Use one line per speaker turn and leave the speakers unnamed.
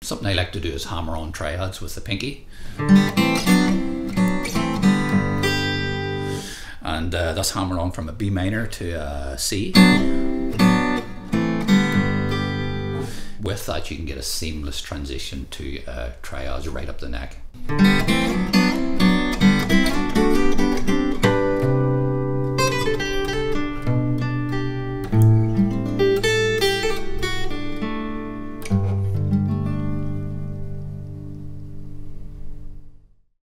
Something I like to do is hammer on triads with the pinky. And that's hammer on from a B minor to a C. With that you can get a seamless transition to triads right up the neck.